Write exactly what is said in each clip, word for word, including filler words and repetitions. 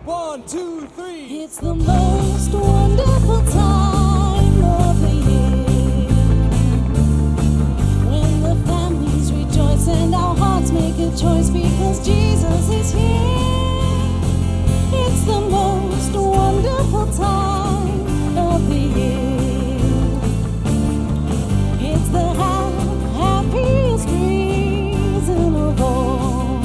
One, two, three. It's the most wonderful time of the year, when the families rejoice and our hearts make a choice because Jesus is here. It's the most wonderful time of the year. It's the ha- happiest reason of all,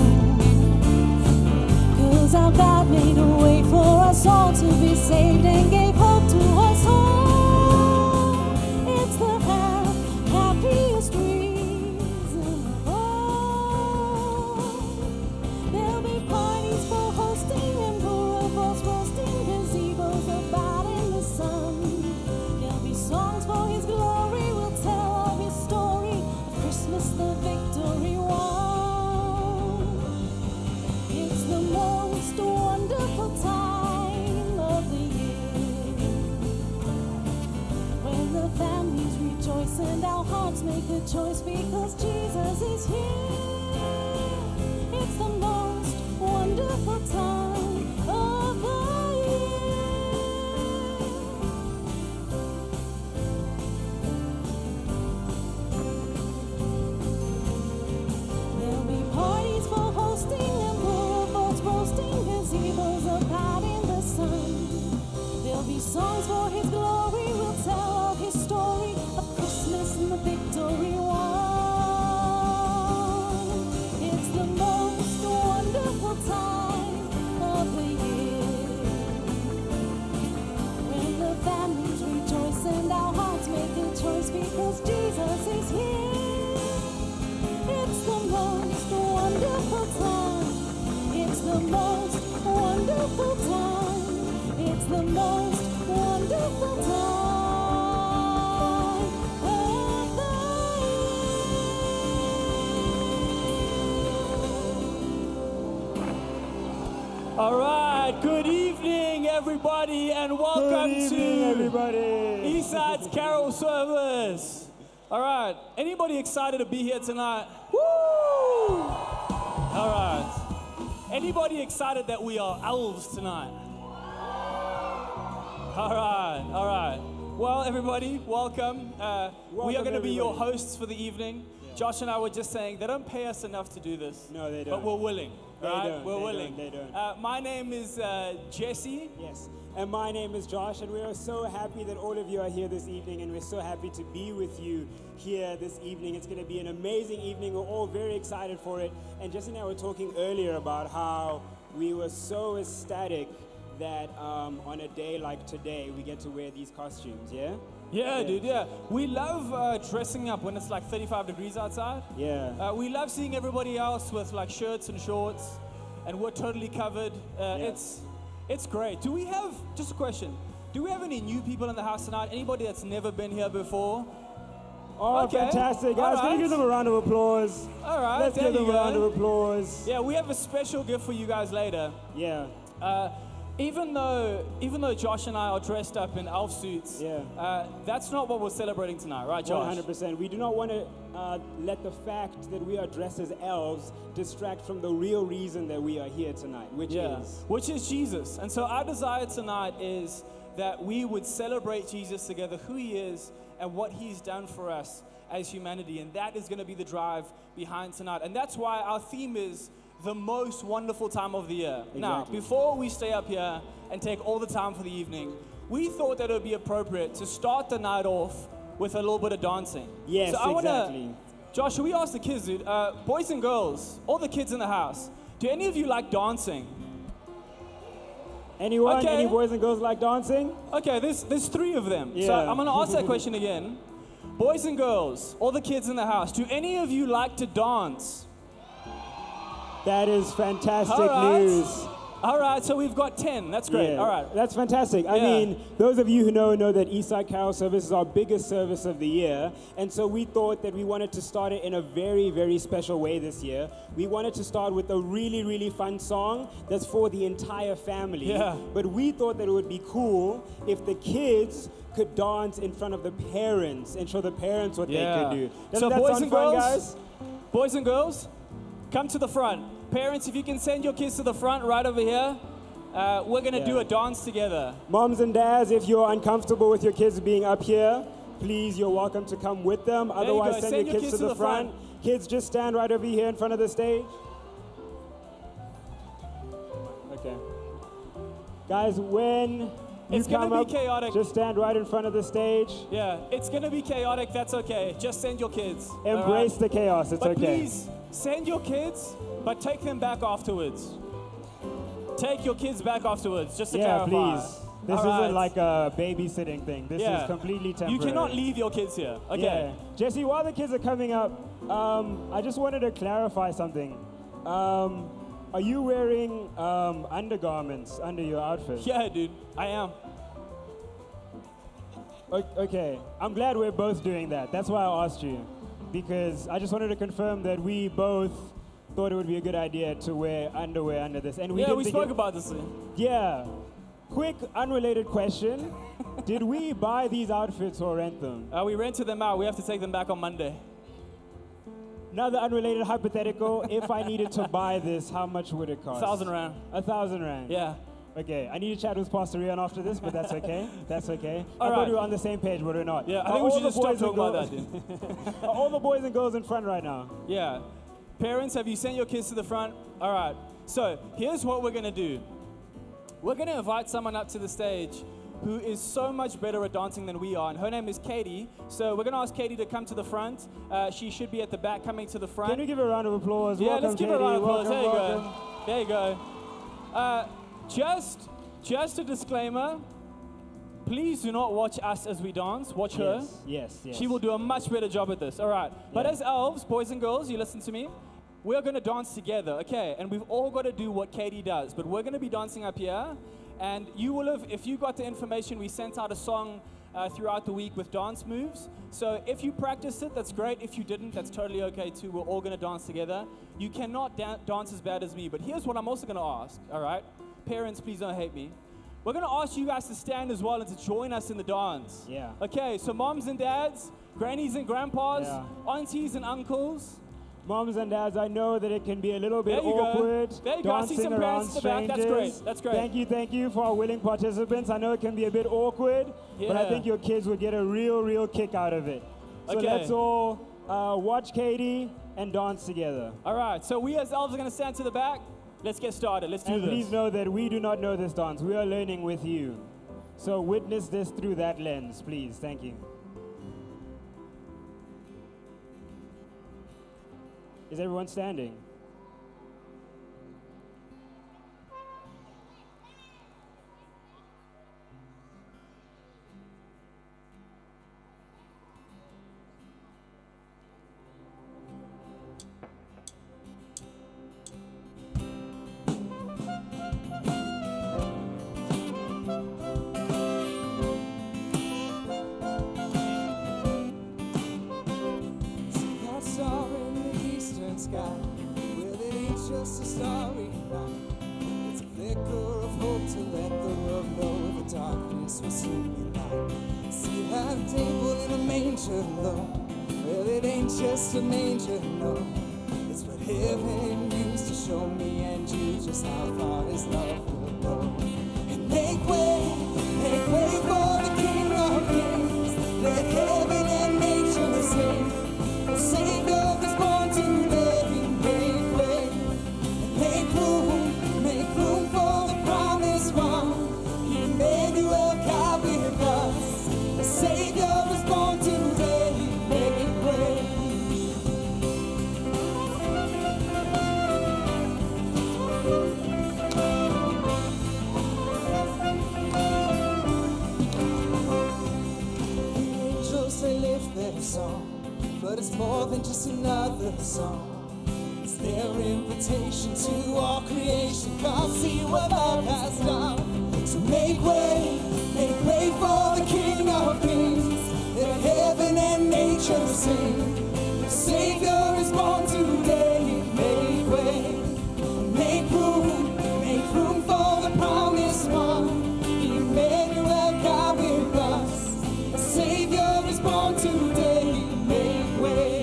'cause our God made a way for us all to be saved and gave hope to us all. It's the ha- happiest reason of all. There'll be parties for hosting and boroughs roasting, gazebos about in the sun. There'll be songs for His glory. We'll tell of His story of Christmas, the victory won. It's the most wonderful time of the year, when the families rejoice and our hearts make a choice because Jesus is here. It's the most wonderful time of the year. There'll be parties for hosting and boroughs roasting, gazebos about in the sun. There'll be songs for His glory. We'll tell of His story of Christmas and the victory won. It's the most wonderful time of the year, when the families rejoice and our hearts make a choice because Jesus is here. It's the most wonderful time. It's the most wonderful time. It's the most wonderful time of the year. All right, good evening, everybody, and welcome Good evening, to everybody. Eastside's Carol service. All right, anybody excited to be here tonight? Woo! All right. Anybody excited that we are elves tonight? All right, all right. Well, everybody, welcome. Uh, we are Welcome, going to be your everybody. hosts for the evening. Josh and I were just saying they don't pay us enough to do this. No, they But don't. we're willing. They right? don't, We're they willing. don't, they don't. Uh, my name is uh, Jesse. Yes, and my name is Josh, and we are so happy that all of you are here this evening, and we're so happy to be with you here this evening. It's going to be an amazing evening. We're all very excited for it. And Jesse and I were talking earlier about how we were so ecstatic that um, on a day like today, we get to wear these costumes, yeah? Yeah, dude, yeah. We love uh, dressing up when it's like thirty-five degrees outside. Yeah. Uh, we love seeing everybody else with like shirts and shorts, and we're totally covered. Uh, Yeah. It's it's great. Do we have, just a question, do we have any new people in the house tonight? Anybody that's never been here before? Oh, Okay. fantastic. All Guys, can right. you give them a round of applause? All right, Let's there give them you a round go. of applause. Yeah, we have a special gift for you guys later. Yeah. Uh, even though even though Josh and I are dressed up in elf suits, Yeah. uh, that's not what we're celebrating tonight, right, Josh? one hundred percent. We do not want to uh, let the fact that we are dressed as elves distract from the real reason that we are here tonight, which Yeah, is... which is Jesus. And so our desire tonight is that we would celebrate Jesus together, who He is and what He's done for us as humanity. And that is going to be the drive behind tonight. And that's why our theme is the most wonderful time of the year. Now, Exactly. before we stay up here and take all the time for the evening, we thought that it would be appropriate to start the night off with a little bit of dancing. Yes, so I wanna, exactly. Josh, should we ask the kids, dude? Uh, boys and girls, all the kids in the house, do any of you like dancing? Anyone? Okay. Any boys and girls like dancing? Okay, there's there's three of them. So Yeah. I'm gonna ask that question again. Boys and girls, all the kids in the house, do any of you like to dance? That is fantastic All right. news. All right, so we've got ten. That's great. Yeah, All right. That's fantastic. I Yeah. mean, those of you who know know that Eastside Carol service is our biggest service of the year. And so we thought that we wanted to start it in a very, very special way this year. We wanted to start with a really, really fun song that's for the entire family. Yeah. But we thought that it would be cool if the kids could dance in front of the parents and show the parents what Yeah. they could do. Doesn't So that boys sound and fun, girls, guys? Boys and girls, come to the front. Parents, if you can send your kids to the front right over here. uh, we're going to do Yeah. a dance together. Moms and dads, if you're uncomfortable with your kids being up here, please, you're welcome to come with them. you Otherwise, go. send, Send your your kids, kids to the, front. Kids, just stand right over here in front of the stage. Okay. Guys, when you It's gonna come be up, chaotic. just stand right in front of the stage. Yeah, it's going to be chaotic. That's okay. Just send your kids. all Embrace right? the chaos. It's But okay. please, send your kids, but take them back afterwards. Take your kids back afterwards, just to Yeah, clarify. please. This All isn't right. like a babysitting thing. This Yeah. is completely temporary. You cannot leave your kids here. Okay. Yeah. Jesse, while the kids are coming up, um, I just wanted to clarify something. Um, are you wearing um, undergarments under your outfit? Yeah, dude, I am. O- okay. I'm glad we're both doing that. That's why I asked you. Because I just wanted to confirm that we both thought it would be a good idea to wear underwear under this. And we yeah, didn't we think spoke it- about this. Yeah. Quick, unrelated question. Did we buy these outfits or rent them? Uh, we rented them out. We have to take them back on Monday. Another unrelated hypothetical. If I needed to buy this, how much would it cost? Thousand rand. A thousand rand. Yeah. Okay. I need to chat with Pastor Rian after this, but that's okay. That's okay. I All thought right. we were on the same page, but we're not. Yeah, I Are think we all should the just stop boys and talking about girls- that, dude. Are all the boys and girls in front right now? Yeah. Parents, have you sent your kids to the front? All right. So here's what we're going to do. We're going to invite someone up to the stage who is so much better at dancing than we are, and her name is Katie. So we're going to ask Katie to come to the front. Uh, she should be at the back, coming to the front. Can we give her a round of applause? yeah, Welcome, let's give her a Katie. round of applause. Welcome, There you welcome. go. There you go. Uh, just, just a disclaimer. Please do not watch us as we dance. Watch her. Yes, yes, yes. She will do a much better job at this. All right. But Yeah. as elves, boys and girls, you listen to me. We're going to dance together, okay? And we've all got to do what Katie does. But we're going to be dancing up here. And you will have, if you got the information, we sent out a song uh, throughout the week with dance moves. So if you practiced it, that's great. If you didn't, that's totally okay too. We're all going to dance together. You cannot da- dance as bad as me. But here's what I'm also going to ask, all right? Parents, please don't hate me. We're going to ask you guys to stand as well and to join us in the dance. Yeah. Okay, so moms and dads, grannies and grandpas, Yeah. aunties and uncles. Moms and dads, I know that it can be a little bit There you go. awkward There you go. I see dancing some around parents at the back. That's strangers. great. That's great. Thank you, thank you for our willing participants. I know it can be a bit awkward, but I Yeah. think your kids would get a real, real kick out of it. So Okay. let's all uh, watch Katie and dance together. All right, so we as elves are going to stand to the back. Let's get started. Let's do And this. please know that we do not know this dance. We are learning with you. So witness this through that lens, please. Thank you. Is everyone standing? That star in the eastern sky, well, it ain't just a starry night. It's a flicker of hope to let the world know the darkness will soon be light. See that table in a manger low, well, it ain't just a manger, no. It's what heaven used to show me and you just how far his love will go. And make way, make way for the King of Kings. Let heaven and nature sing. The Savior is born today. Make way, make room, make room for the promised one. Emmanuel, God with us. The Savior is born today. Make way. The angels, they lift their song, but it's more than just another song. It's their invitation to all creation. Come see what love has done. So make way, make way for the King of Kings. Let heaven and nature sing. The Savior is born today. Make way, make room, make room for the promised one. Emmanuel, God with us. The Savior is born today. Make way.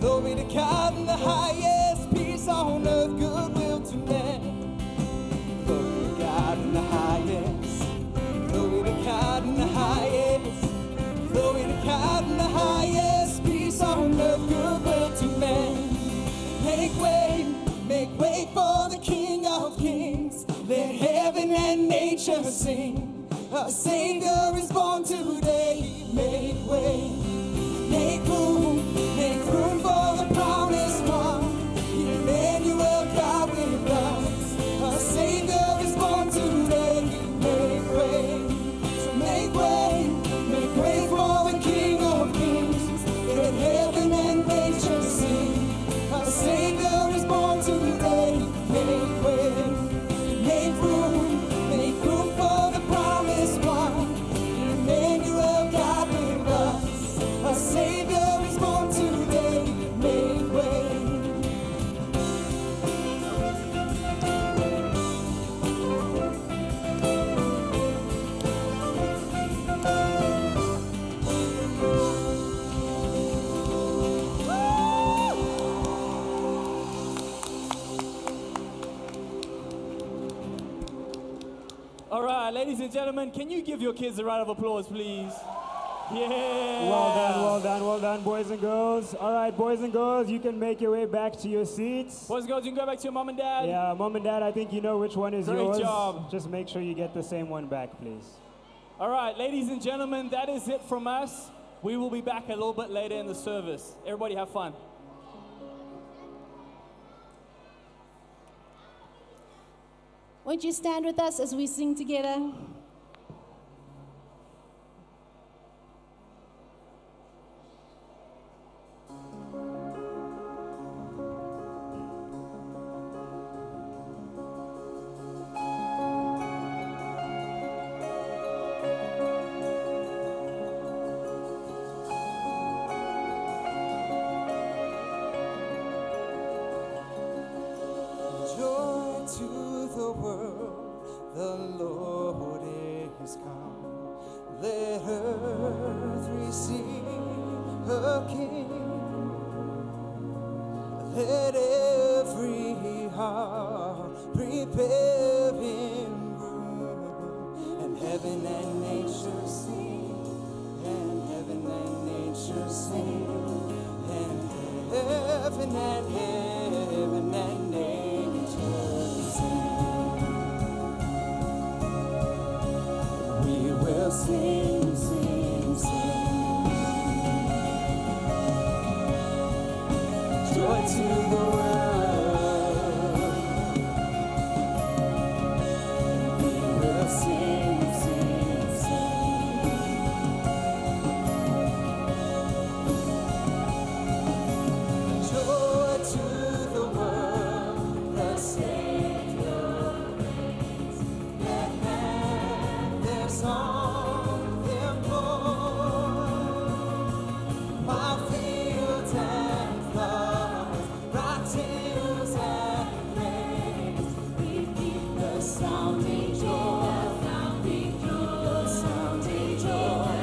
Glory to God in the highest, peace on earth, goodwill to men. Glory to God in the highest. Glory to God in the highest. Glory to God in the highest, peace on earth, goodwill to men. Make way, make way for the King of Kings. Let heaven and nature sing. A Savior is born today. Make way, make room, make room for the promised one. Emmanuel, God with us. A Savior is born today. Make way, so make way, make way for the King of Kings. Let heaven and nature sing. A Savior is born today. Make way, make room, make room for the promised one. Emmanuel, God with us. A Savior is born today. Make way. All right, ladies and gentlemen, can you give your kids a round of applause, please? Yeah. Well done, well done, well done, boys and girls. All right, boys and girls, you can make your way back to your seats. Boys and girls, you can go back to your mom and dad. Yeah, mom and dad, I think you know which one is Great yours. job. Just make sure you get the same one back, please. All right, ladies and gentlemen, that is it from us. We will be back a little bit later in the service. Everybody have fun. Won't you stand with us as we sing together? Joy to the world, the Lord is come. Let earth receive her King. Let every heart prepare him room. And heaven and nature sing. And heaven and nature sing. And heaven and heaven and nature sing. We will sing, sing, sing. Joy to the world. We will sing, sing, sing. Joy to the world, the Savior reigns. Let men their song employ, while fields and flowers, bright hills and plains, repeat the sounding joy, the sounding joy,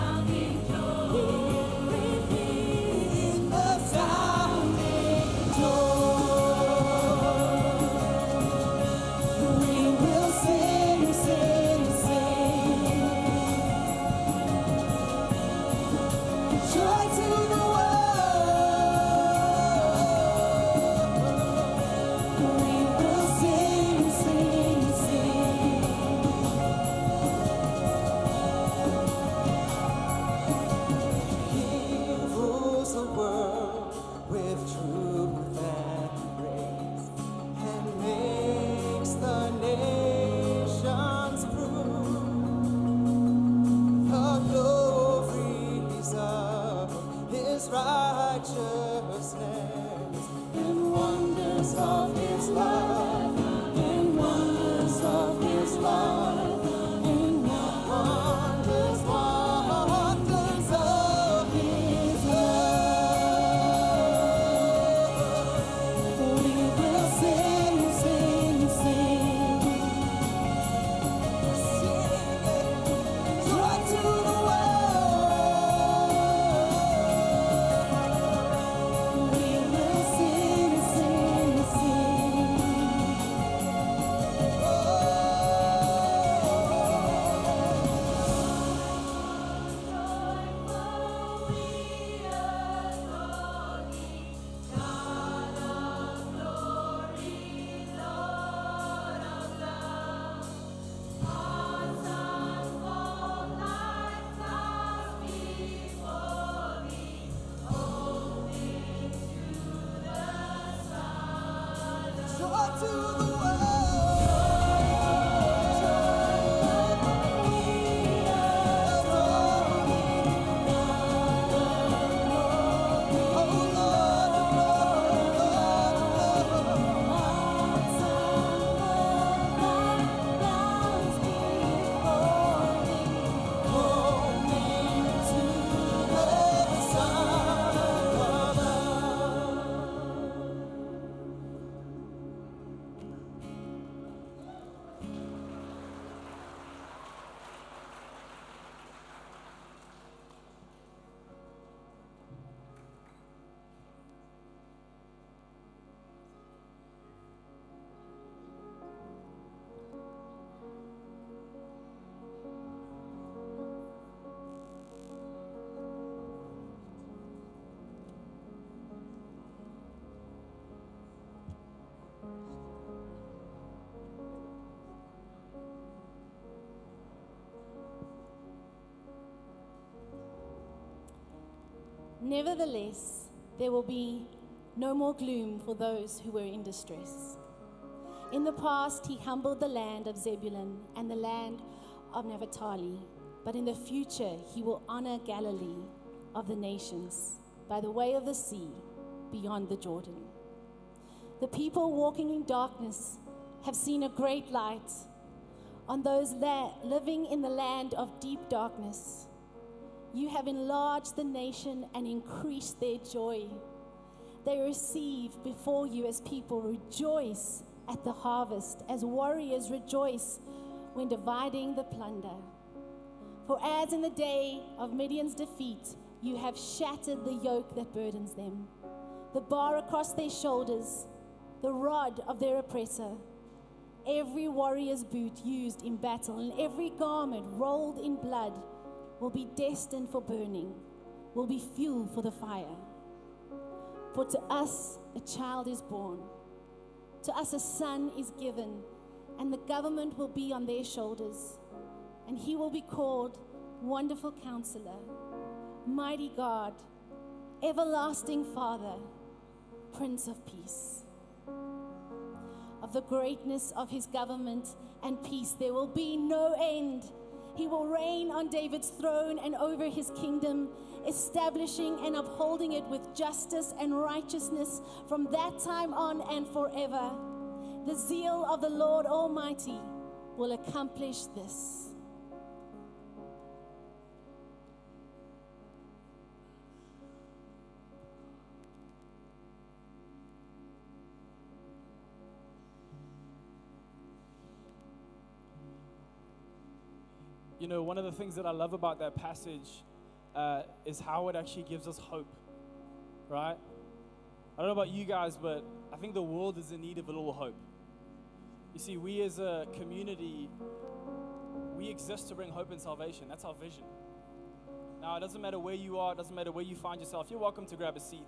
repeat the sounding joy. We will sing, sing, sing. Joy to the world. We will sing, sing, sing. He rules the world with truth and grace, and makes the nations prove the glories of his righteousness and wonders of his love, and wonders of his love, and wonders, wonders of his love. We will sing, sing, sing. Sing joy to the world. We Nevertheless, there will be no more gloom for those who were in distress. In the past, he humbled the land of Zebulun and the land of Naphtali, but in the future, he will honor Galilee of the nations by the way of the sea beyond the Jordan. The people walking in darkness have seen a great light. On those la- living in the land of deep darkness, you have enlarged the nation and increased their joy. They receive before you as people rejoice at the harvest, as warriors rejoice when dividing the plunder. For as in the day of Midian's defeat, you have shattered the yoke that burdens them, the bar across their shoulders, the rod of their oppressor. Every warrior's boot used in battle and every garment rolled in blood will be destined for burning, will be fuel for the fire. For to us a child is born, to us a son is given, and the government will be on their shoulders. And he will be called Wonderful Counselor, Mighty God, Everlasting Father, Prince of Peace. Of the greatness of his government and peace there will be no end. He will reign on David's throne and over his kingdom, establishing and upholding it with justice and righteousness from that time on and forever. The zeal of the Lord Almighty will accomplish this. You know, one of the things that I love about that passage uh, is how it actually gives us hope, right? I don't know about you guys, but I think the world is in need of a little hope. You see, we as a community, we exist to bring hope and salvation. That's our vision. Now, it doesn't matter where you are. It doesn't matter where you find yourself. You're welcome to grab a seat.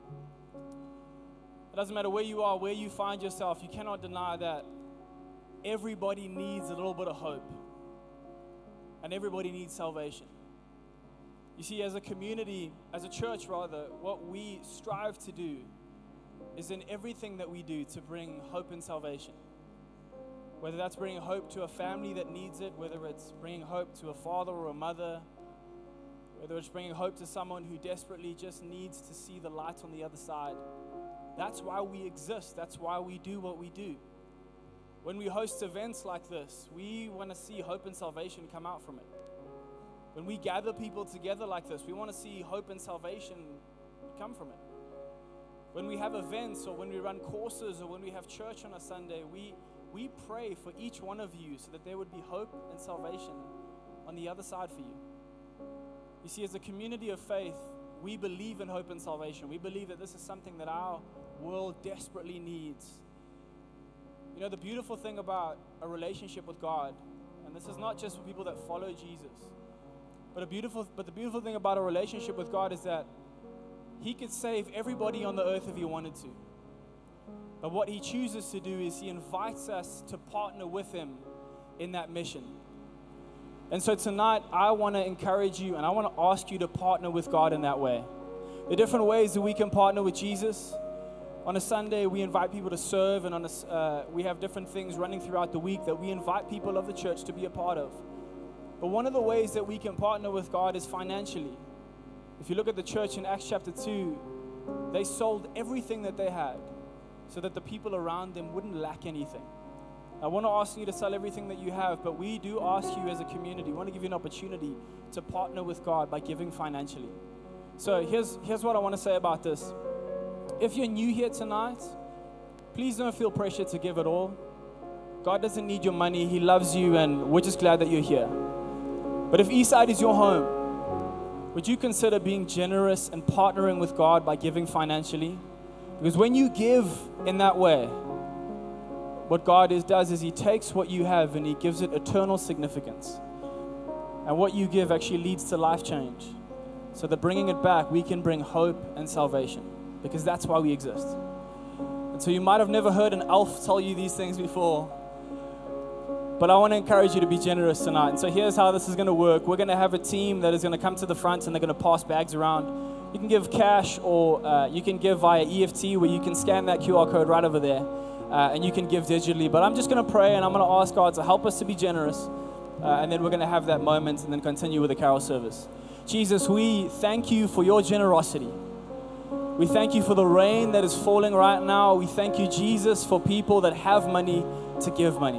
It doesn't matter where you are, where you find yourself. You cannot deny that everybody needs a little bit of hope. And everybody needs salvation. You see, as a community, as a church rather, what we strive to do is in everything that we do to bring hope and salvation. Whether that's bringing hope to a family that needs it, whether it's bringing hope to a father or a mother, whether it's bringing hope to someone who desperately just needs to see the light on the other side. That's why we exist. That's why we do what we do. When we host events like this, we want to see hope and salvation come out from it. When we gather people together like this, we want to see hope and salvation come from it. When we have events or when we run courses or when we have church on a Sunday, we, we pray for each one of you so that there would be hope and salvation on the other side for you. You see, as a community of faith, we believe in hope and salvation. We believe that this is something that our world desperately needs. You know, the beautiful thing about a relationship with God, and this is not just for people that follow Jesus, but a beautiful, but the beautiful thing about a relationship with God is that He could save everybody on the earth if He wanted to. But what He chooses to do is He invites us to partner with Him in that mission. And so tonight, I want to encourage you and I want to ask you to partner with God in that way. The different ways that we can partner with Jesus. On a Sunday, we invite people to serve, and on a, s- uh, we have different things running throughout the week that we invite people of the church to be a part of. But one of the ways that we can partner with God is financially. If you look at the church in Acts chapter two, they sold everything that they had so that the people around them wouldn't lack anything. I want to ask you to sell everything that you have, but we do ask you as a community, we want to give you an opportunity to partner with God by giving financially. So here's, here's what I want to say about this. If you're new here tonight, please don't feel pressure to give it all. God doesn't need your money. He loves you, and we're just glad that you're here. But if Eastside is your home, would you consider being generous and partnering with God by giving financially? Because when you give in that way, what God is, does is He takes what you have and He gives it eternal significance. And what you give actually leads to life change. So that bringing it back, we can bring hope and salvation. Because that's why we exist. And so you might have never heard an elf tell you these things before. But I want to encourage you to be generous tonight. And so here's how this is going to work. We're going to have a team that is going to come to the front and they're going to pass bags around. You can give cash, or uh, you can give via E F T, where you can scan that Q R code right over there. Uh, and you can give digitally. But I'm just going to pray and I'm going to ask God to help us to be generous. Uh, and then we're going to have that moment and then continue with the carol service. Jesus, we thank you for your generosity. We thank you for the rain that is falling right now. We thank you, Jesus, for people that have money to give money.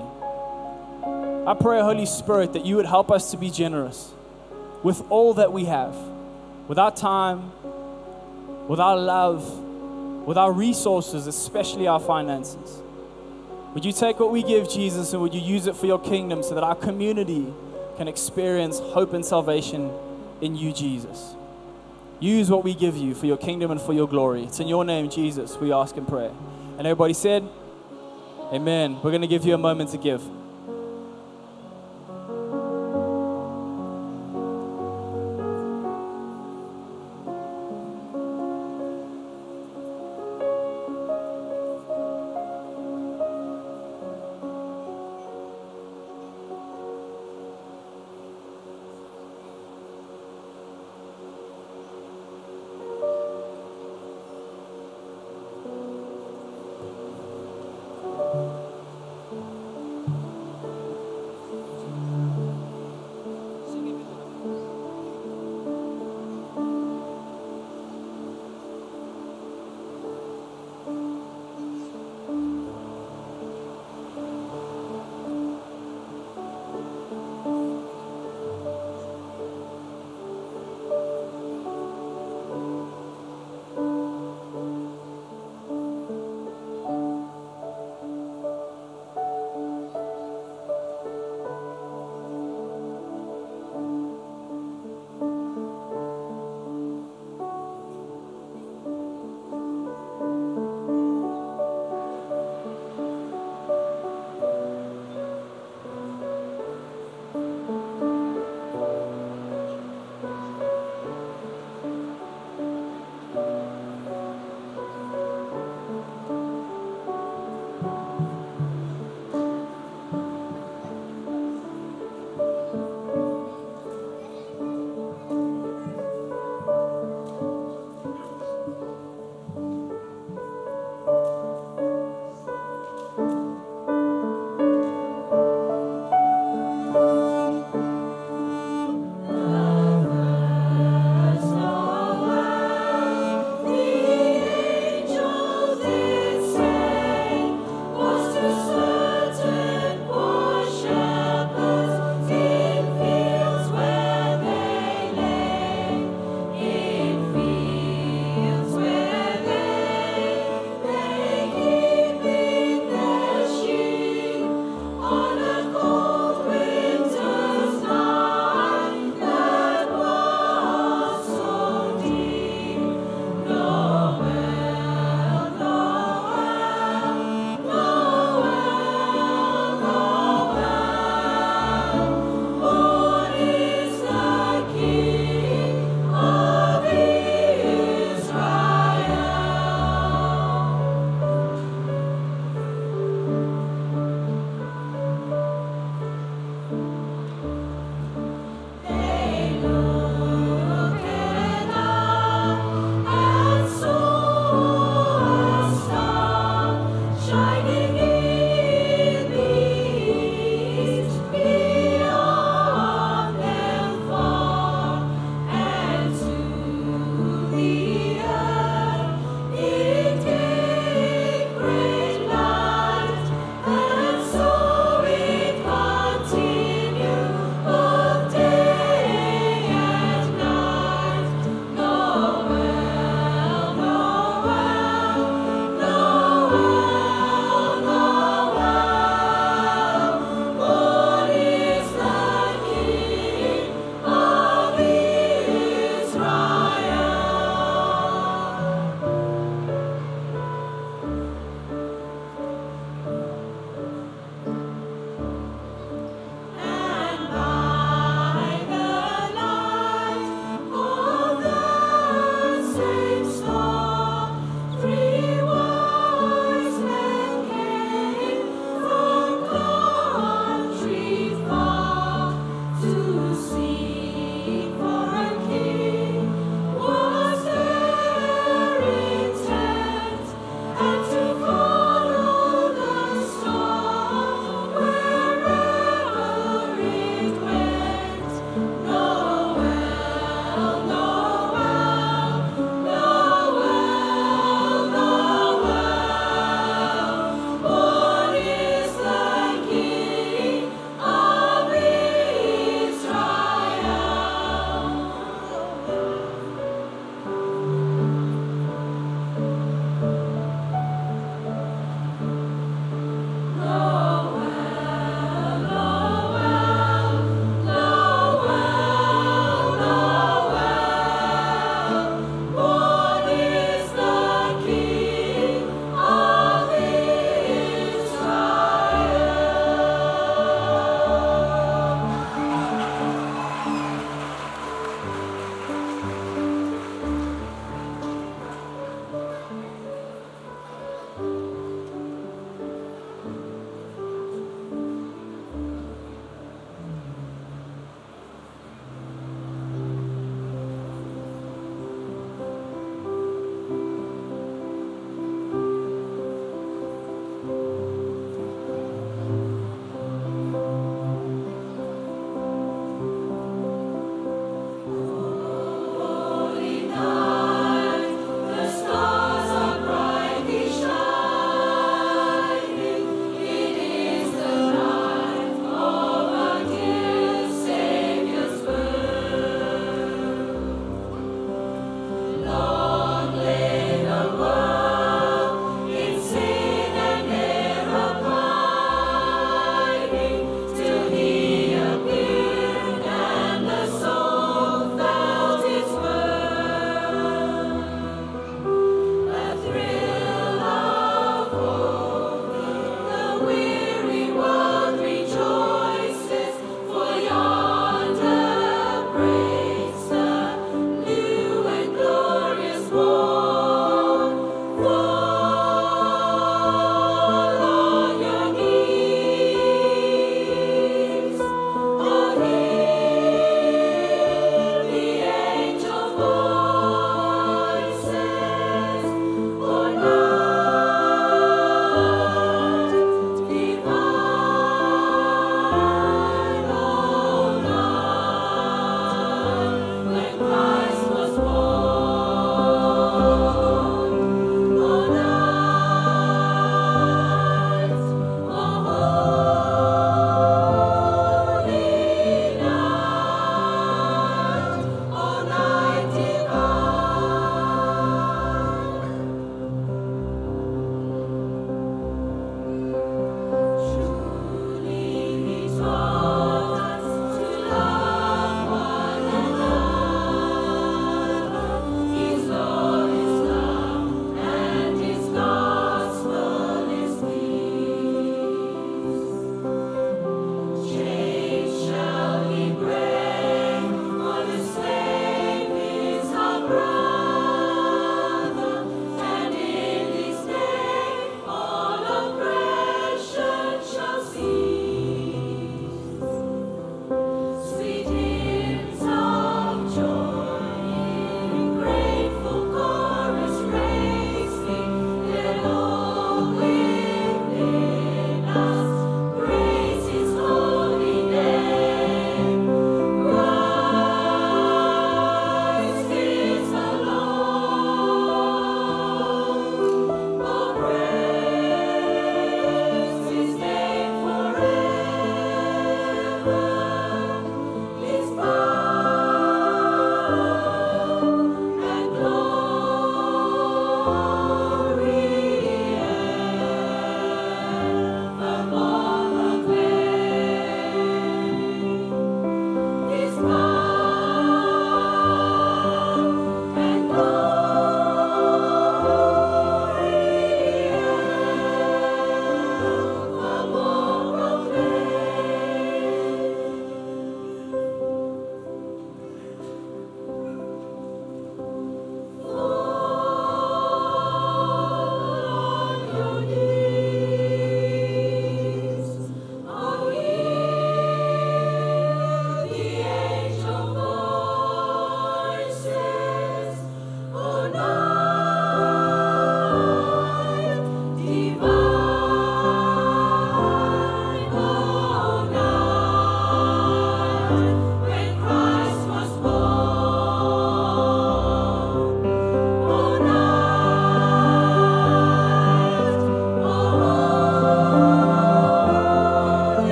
I pray, Holy Spirit, that you would help us to be generous with all that we have, with our time, with our love, with our resources, especially our finances. Would you take what we give, Jesus, and would you use it for your kingdom so that our community can experience hope and salvation in you, Jesus? Use what we give you for your kingdom and for your glory. It's in your name, Jesus, we ask and pray. And everybody said, amen. We're going to give you a moment to give.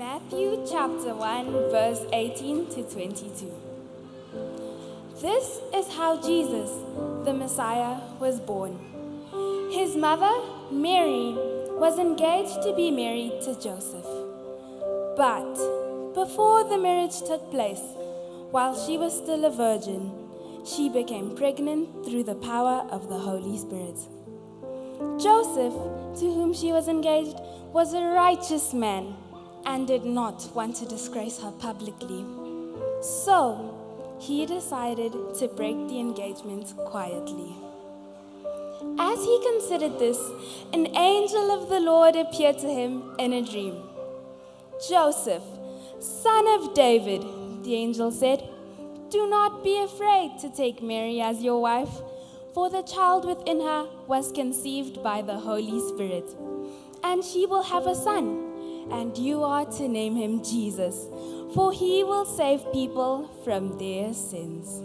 Matthew chapter one, verse eighteen to twenty-two. This is how Jesus, the Messiah, was born. His mother, Mary, was engaged to be married to Joseph. But before the marriage took place, while she was still a virgin, she became pregnant through the power of the Holy Spirit. Joseph, to whom she was engaged, was a righteous man and did not want to disgrace her publicly. So, he decided to break the engagement quietly. As he considered this, an angel of the Lord appeared to him in a dream. "Joseph, son of David," the angel said, "do not be afraid to take Mary as your wife, for the child within her was conceived by the Holy Spirit. And she will have a son, and you are to name him Jesus, for he will save people from their sins."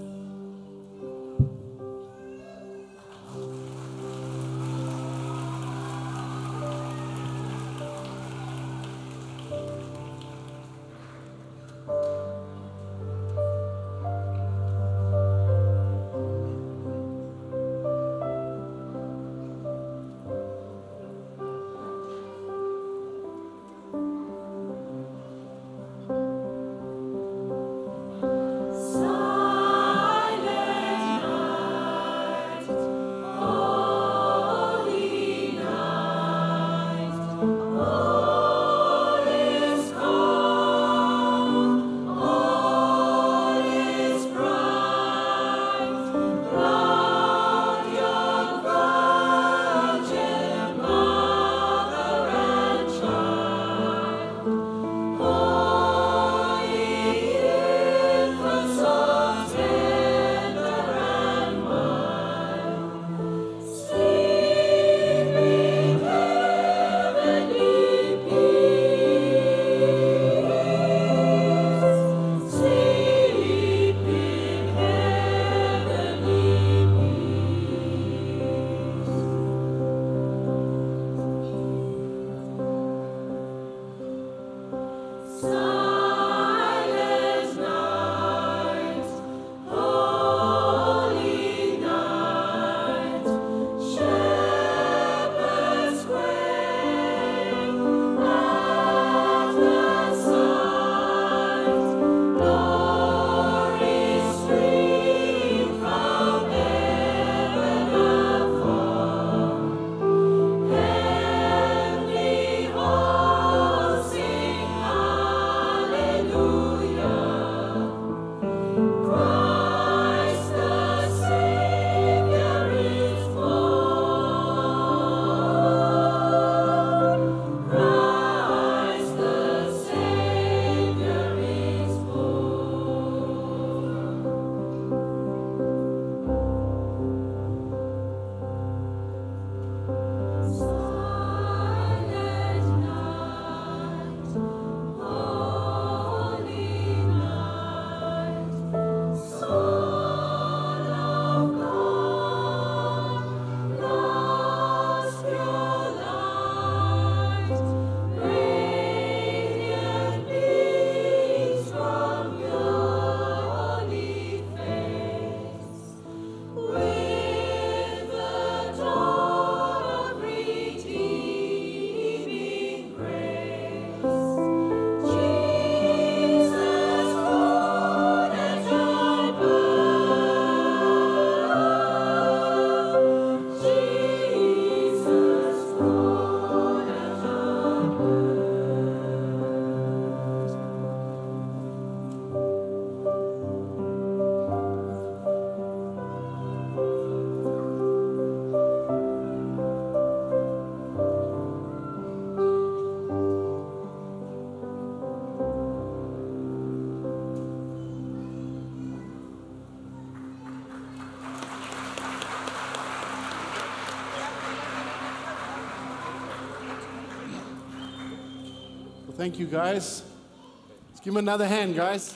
Thank you, guys. Let's give him another hand, guys.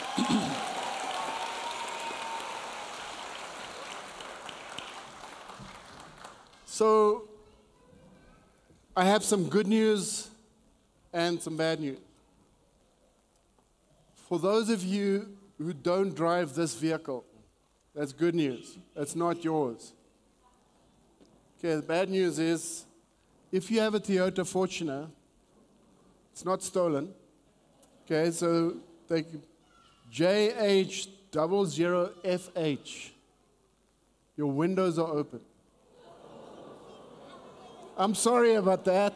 So, I have some good news and some bad news. For those of you who don't drive this vehicle, that's good news. It's not yours. Okay, the bad news is, if you have a Toyota Fortuner, it's not stolen. Okay, so they J H zero zero F H. Your windows are open. I'm sorry about that.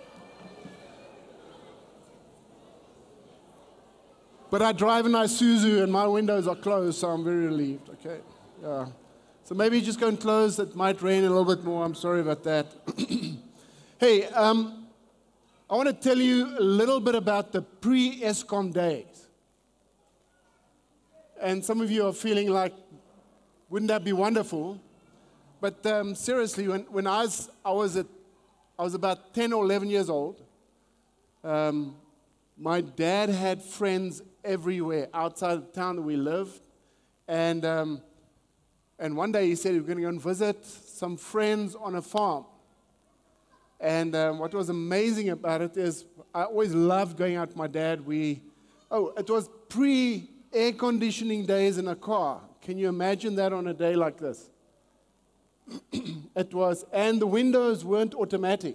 But I drive an Isuzu and my windows are closed, so I'm very relieved, okay? Yeah. So maybe just go and close. It might rain a little bit more. I'm sorry about that. Hey, um, I want to tell you a little bit about the pre-ESCOM days. And some of you are feeling like, wouldn't that be wonderful? But um, seriously, when, when I was, I was at, I was about ten or eleven years old, um, my dad had friends everywhere outside the town that we lived. And, um, and one day he said he was going to go and visit some friends on a farm. And um, what was amazing about it is I always loved going out with my dad. We, oh, it was pre-air conditioning days in a car. Can you imagine that on a day like this? It was, and the windows weren't automatic.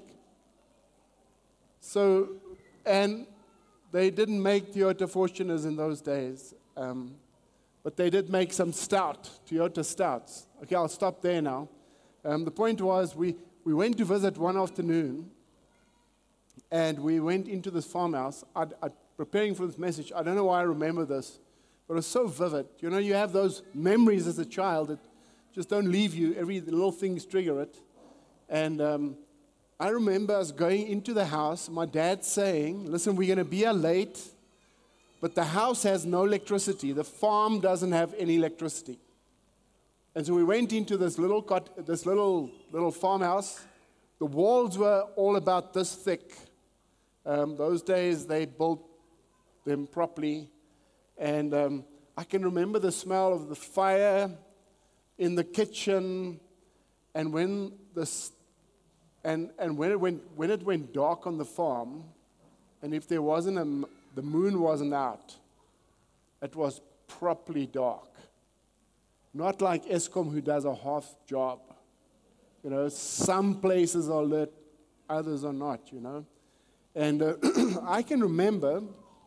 So, and they didn't make Toyota Fortuners in those days, um, but they did make some stout, Toyota Stouts. Okay, I'll stop there now. Um, the point was, we, we went to visit one afternoon, and we went into this farmhouse. I'd, I'd, preparing for this message, I don't know why I remember this, but it was so vivid. You know, you have those memories as a child that just don't leave you. Every little things trigger it. And um, I remember us going into the house, my dad saying, listen, we're going to be here late, but the house has no electricity. The farm doesn't have any electricity. And so we went into this little cot- this little little farmhouse. The walls were all about this thick. Um, those days, they built them properly. And um, I can remember the smell of the fire in the kitchen, and when this, and and when it went when it went dark on the farm, and if there wasn't a, the moon wasn't out, it was properly dark. Not like ESCOM who does a half job. You know, some places are lit, others are not. You know, and uh, I can remember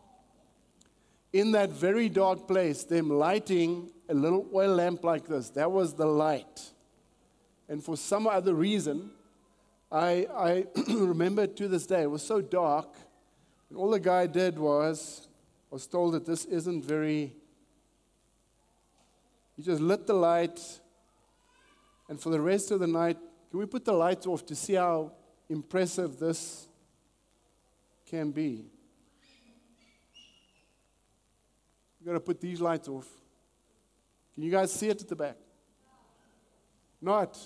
in that very dark place, them lighting a little oil lamp like this. That was the light. And for some other reason, I, I remember to this day, it was so dark, and all the guy did was, I was told that this isn't very, he just lit the light, and for the rest of the night, can we put the lights off to see how impressive this can be? You've got to put these lights off. Can you guys see it at the back? Not.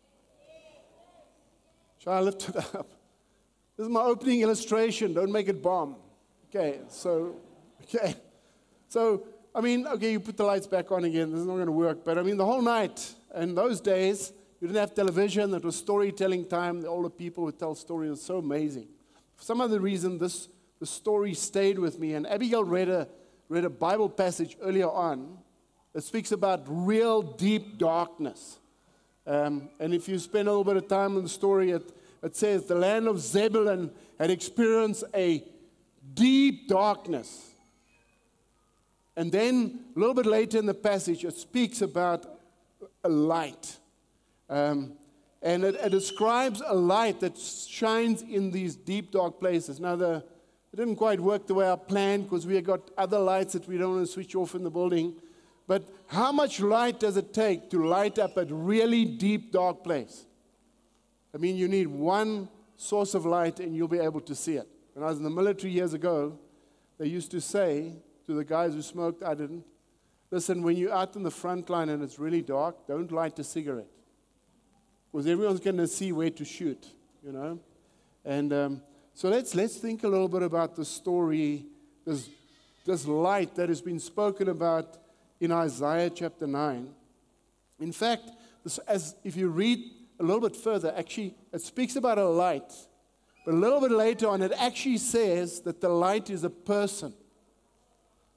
Shall I lift it up? This is my opening illustration. Don't make it bomb. Okay, so, okay. So, I mean, okay, you put the lights back on again. This is not going to work. But, I mean, the whole night, in those days, you didn't have television. It was storytelling time. The older people would tell stories. It was so amazing. For some other reason, this the story stayed with me. And Abigail read a, read a Bible passage earlier on. It speaks about real deep darkness. Um, and if you spend a little bit of time in the story, it, it says the land of Zebulun had experienced a deep darkness. And then a little bit later in the passage, it speaks about a light. Um, and it, it describes a light that shines in these deep, dark places. Now, the, it didn't quite work the way I planned because we have got other lights that we don't want to switch off in the building. But how much light does it take to light up a really deep, dark place? I mean, you need one source of light and you'll be able to see it. When I was in the military years ago, they used to say to the guys who smoked, I didn't, listen, when you're out in the front line and it's really dark, don't light a cigarette. Because everyone's going to see where to shoot, you know. And um, so let's let's think a little bit about the story, this, this light that has been spoken about in Isaiah chapter nine. In fact, this, as if you read a little bit further, actually, it speaks about a light. But a little bit later on, it actually says that the light is a person.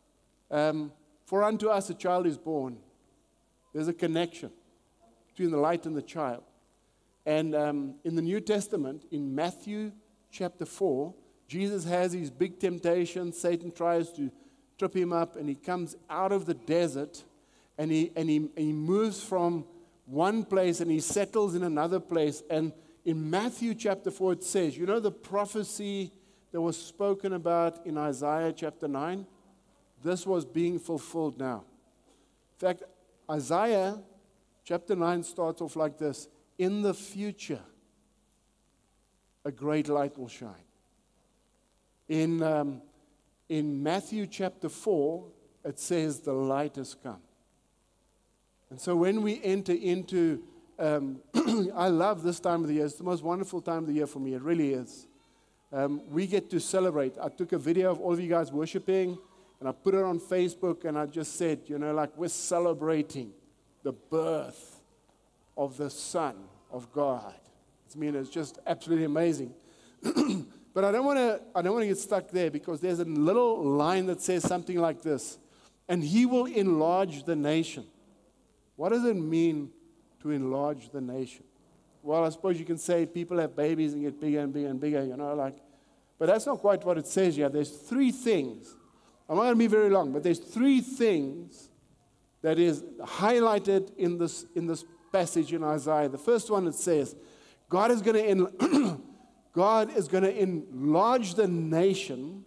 Um, For unto us a child is born. There's a connection between the light and the child. And um, in the New Testament, in Matthew chapter four, Jesus has his big temptation. Satan tries to trip him up, and he comes out of the desert, and he, and he, he moves from one place, and he settles in another place. And in Matthew chapter four, it says, you know the prophecy that was spoken about in Isaiah chapter nine? This was being fulfilled now. In fact, Isaiah chapter nine starts off like this. In the future, a great light will shine. In, um, in Matthew chapter four, it says the light has come. And so when we enter into, um, I love this time of the year. It's the most wonderful time of the year for me. It really is. Um, we get to celebrate. I took a video of all of you guys worshiping, and I put it on Facebook, and I just said, you know, like we're celebrating the birth of the Son of God. I mean, it's just absolutely amazing. But I don't want to I don't want to get stuck there, because there's a little line that says something like this. And he will enlarge the nation. What does it mean to enlarge the nation? Well, I suppose you can say people have babies and get bigger and bigger and bigger, you know, like, but that's not quite what it says here. There's three things. I'm not going to be very long, but there's three things that is highlighted in this in this passage in Isaiah. The first one, it says, God is going to en- God is going to enlarge the nation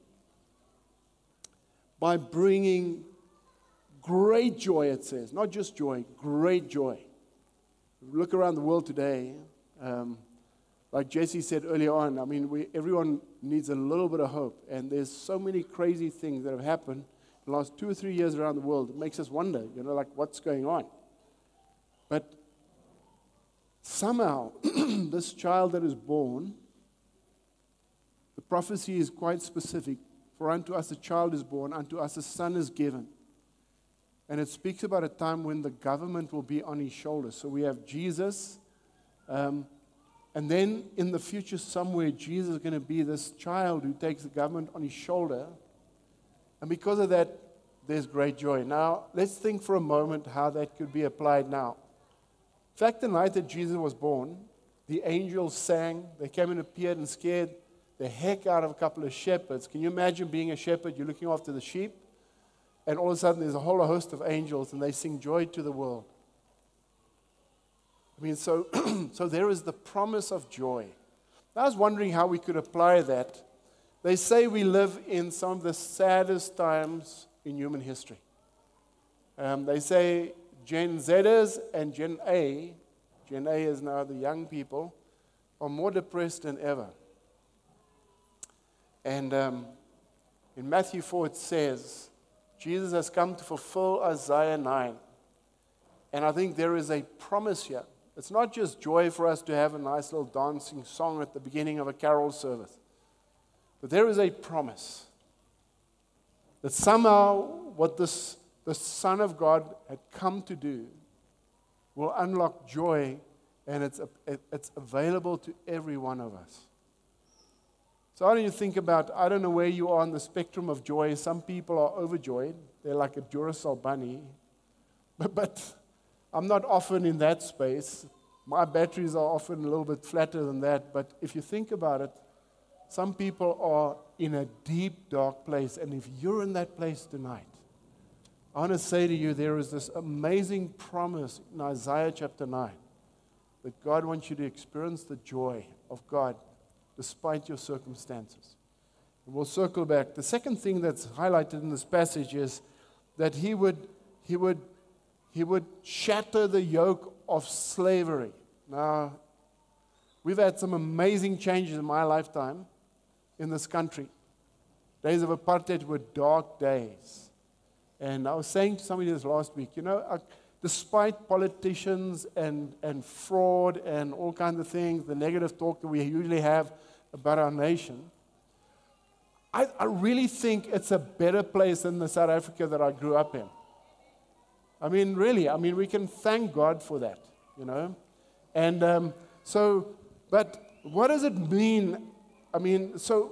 by bringing great joy, it says. Not just joy, great joy. Look around the world today. Um, like Jesse said earlier on, I mean, we, everyone needs a little bit of hope. And there's so many crazy things that have happened in the last two or three years around the world. It makes us wonder, you know, like what's going on. But somehow, this child that is born, the prophecy is quite specific. For unto us a child is born, unto us a son is given. And it speaks about a time when the government will be on his shoulders. So we have Jesus, um, and then in the future somewhere, Jesus is going to be this child who takes the government on his shoulder. And because of that, there's great joy. Now, let's think for a moment how that could be applied now. In fact, the night that Jesus was born, the angels sang. They came and appeared and scared the heck out of a couple of shepherds. Can you imagine being a shepherd? You're looking after the sheep, and all of a sudden there's a whole host of angels, and they sing joy to the world. I mean, so, so there is the promise of joy. I was wondering how we could apply that. They say we live in some of the saddest times in human history. Um, they say Gen Zers and Gen A, Gen A is now the young people, are more depressed than ever. And um, in Matthew four it says, Jesus has come to fulfill Isaiah nine. And I think there is a promise here. It's not just joy for us to have a nice little dancing song at the beginning of a carol service. But there is a promise that somehow what this the Son of God had come to do will unlock joy, and it's, it's available to every one of us. So how do you think about, I don't know where you are on the spectrum of joy. Some people are overjoyed. They're like a Duracell bunny. But, but I'm not often in that space. My batteries are often a little bit flatter than that. But if you think about it, some people are in a deep, dark place. And if you're in that place tonight, I want to say to you, there is this amazing promise in Isaiah chapter nine that God wants you to experience the joy of God despite your circumstances. And we'll circle back. The second thing that's highlighted in this passage is that he would, he would, he would shatter the yoke of slavery. Now, we've had some amazing changes in my lifetime in this country. Days of apartheid were dark days. And I was saying to somebody this last week, you know, I, despite politicians and, and fraud and all kinds of things, the negative talk that we usually have about our nation, I, I really think it's a better place than the South Africa that I grew up in. I mean, really, I mean, we can thank God for that, you know. And um, so, but what does it mean? I mean, so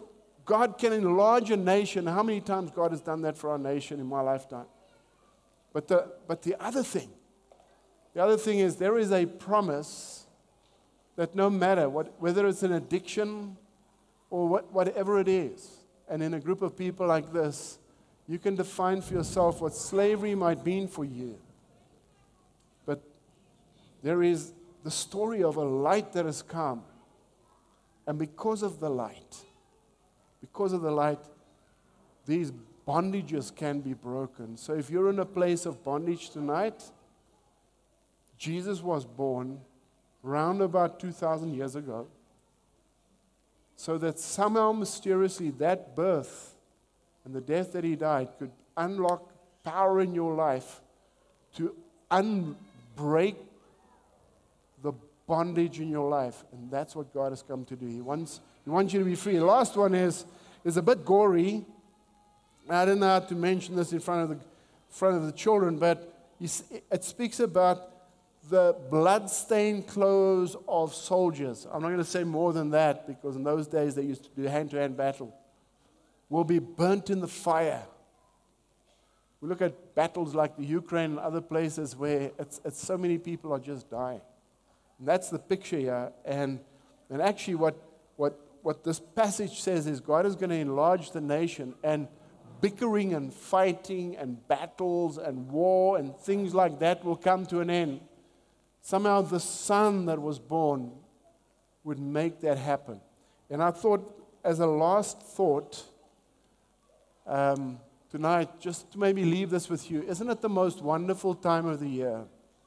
God can enlarge a nation. How many times God has done that for our nation in my lifetime? But the, but the other thing, the other thing is there is a promise that no matter what, whether it's an addiction or what, whatever it is, and in a group of people like this, you can define for yourself what slavery might mean for you. But there is the story of a light that has come. And because of the light, because of the light, these bondages can be broken. So if you're in a place of bondage tonight, Jesus was born round about two thousand years ago, so that somehow mysteriously that birth and the death that he died could unlock power in your life to unbreak the bondage in your life. And that's what God has come to do. He wants, he wants you to be free. The last one is, is a bit gory. I don't know how to mention this in front of the, front of the children, but it speaks about the blood-stained clothes of soldiers. I'm not going to say more than that, because in those days they used to do hand-to-hand battle. Will be burnt in the fire. We look at battles like the Ukraine and other places where it's, it's so many people are just dying. And that's the picture here. And, and actually what, what, what this passage says is God is going to enlarge the nation, and bickering and fighting and battles and war and things like that will come to an end. Somehow the son that was born would make that happen. And I thought, as a last thought, um, tonight, just to maybe leave this with you, isn't it the most wonderful time of the year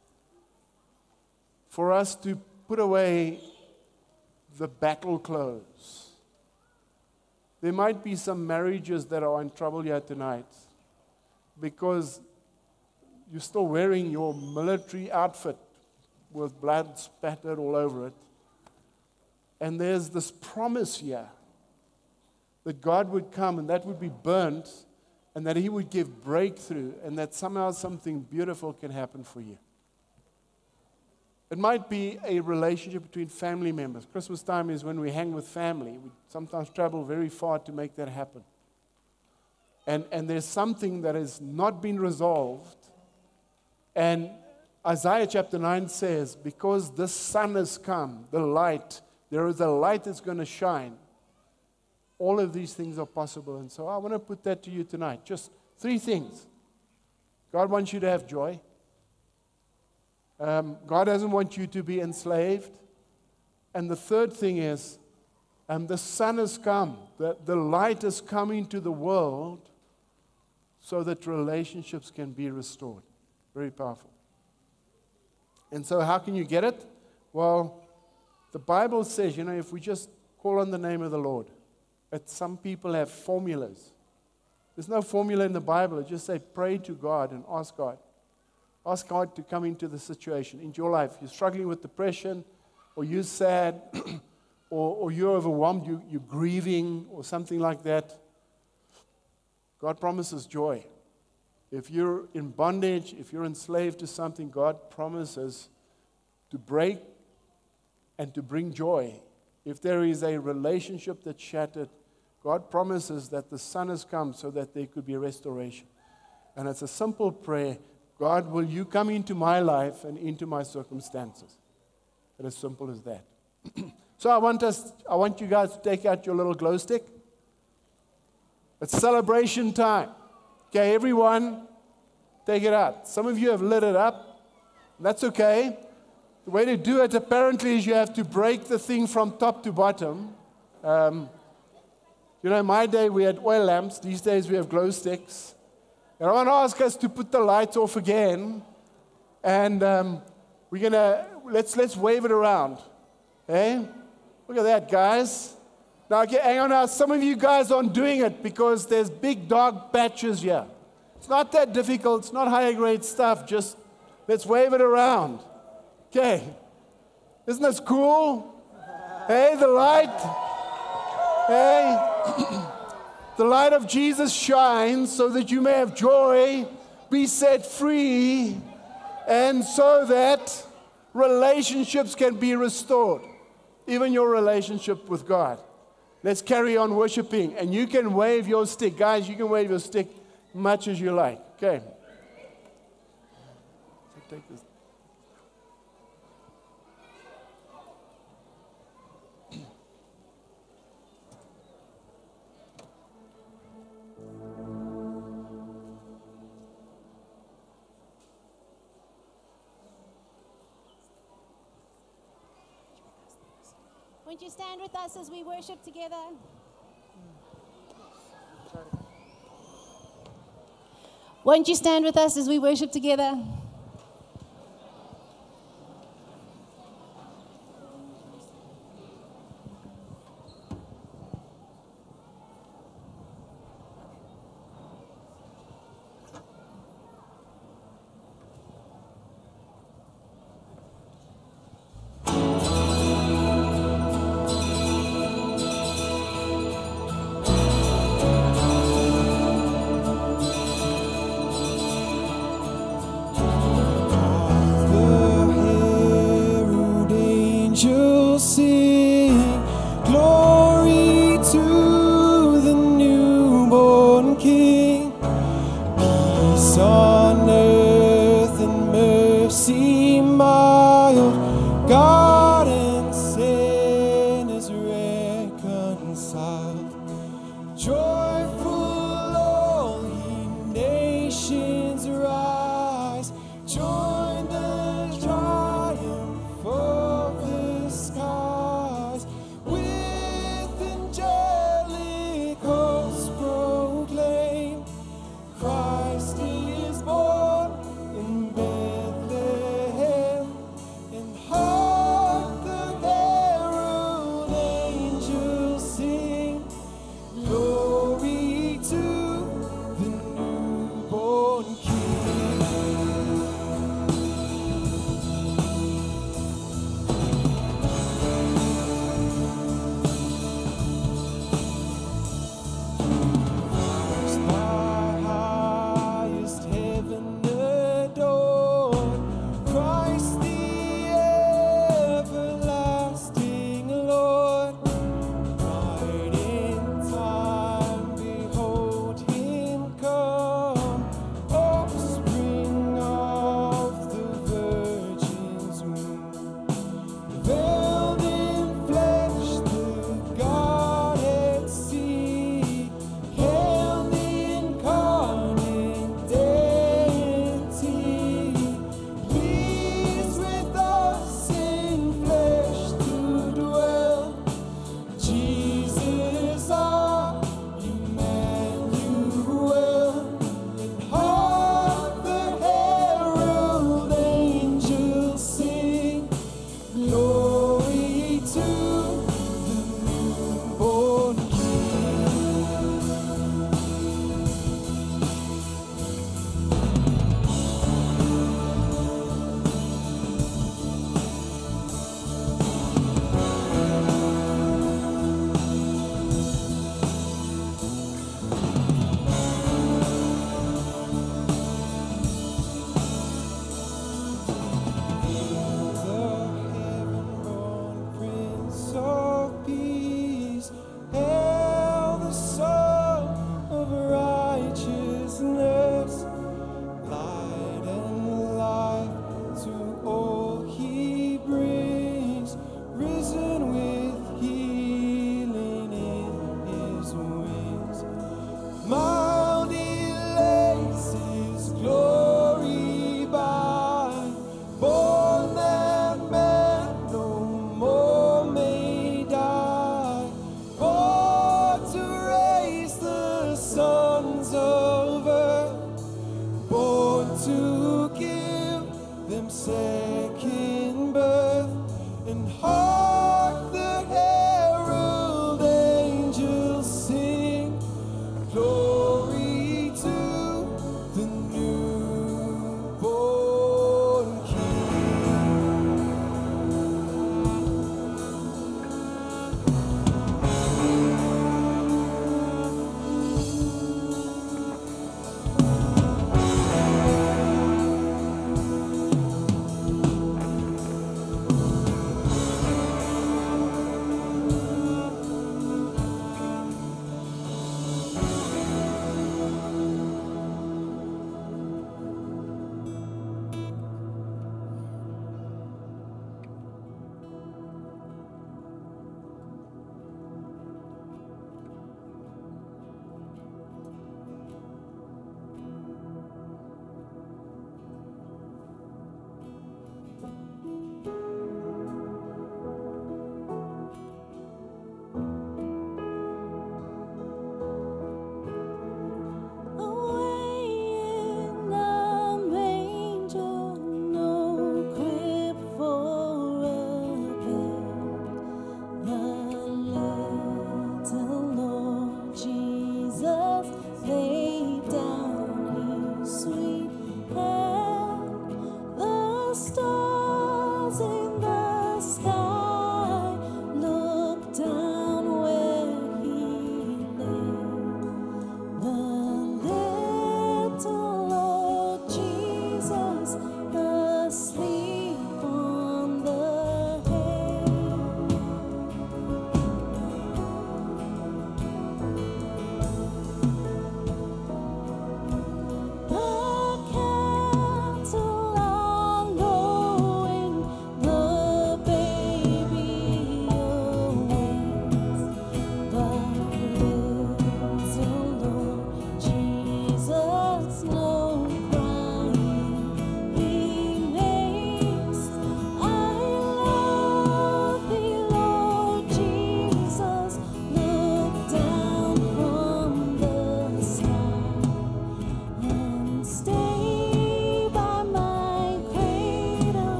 for us to put away the battle clothes? There might be some marriages that are in trouble here tonight because you're still wearing your military outfit with blood spattered all over it. And there's this promise here that God would come and that would be burnt, and that he would give breakthrough, and that somehow something beautiful can happen for you. It might be a relationship between family members. Christmas time is when we hang with family. We sometimes travel very far to make that happen. And, and there's something that has not been resolved. And Isaiah chapter nine says, because the sun has come, the light, there is a light that's going to shine. All of these things are possible. And so I want to put that to you tonight. Just three things. God wants you to have joy. Um, God doesn't want you to be enslaved. And the third thing is, um, the sun has come. The, the light is coming to the world so that relationships can be restored. Very powerful. And so how can you get it? Well, the Bible says, you know, if we just call on the name of the Lord, but some people have formulas. There's no formula in the Bible. Just say, pray to God and ask God. Ask God to come into the situation, into your life. You're struggling with depression, or you're sad, or, or you're overwhelmed, you, you're grieving, or something like that. God promises joy. If you're in bondage, if you're enslaved to something, God promises to break and to bring joy. If there is a relationship that's shattered, God promises that the sun has come so that there could be a restoration. And it's a simple prayer. God, will you come into my life and into my circumstances? It's as simple as that. So I want us, I want you guys to take out your little glow stick. It's celebration time. Okay, everyone, take it out. Some of you have lit it up. That's okay. The way to do it, apparently, is you have to break the thing from top to bottom. Um, you know, in my day, we had oil lamps. These days, we have glow sticks. And I want to ask us to put the lights off again. And um, we're going to, let's let's wave it around. Okay? Look at that, guys. Now, okay, hang on now. Some of you guys aren't doing it because there's big dark patches here. It's not that difficult. It's not higher grade stuff. Just let's wave it around. Okay. Isn't this cool? Hey, the light. Hey. The light of Jesus shines so that you may have joy, be set free, and so that relationships can be restored. Even your relationship with God. Let's carry on worshiping. And you can wave your stick. Guys, you can wave your stick much as you like. Okay. So take this. Won't you stand with us as we worship together? Won't you stand with us as we worship together?